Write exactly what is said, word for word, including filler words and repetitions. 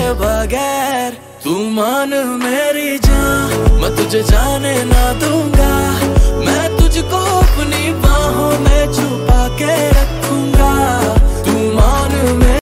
बगैर। तू मान मेरी जान, मैं तुझे जाने ना दूंगा। मैं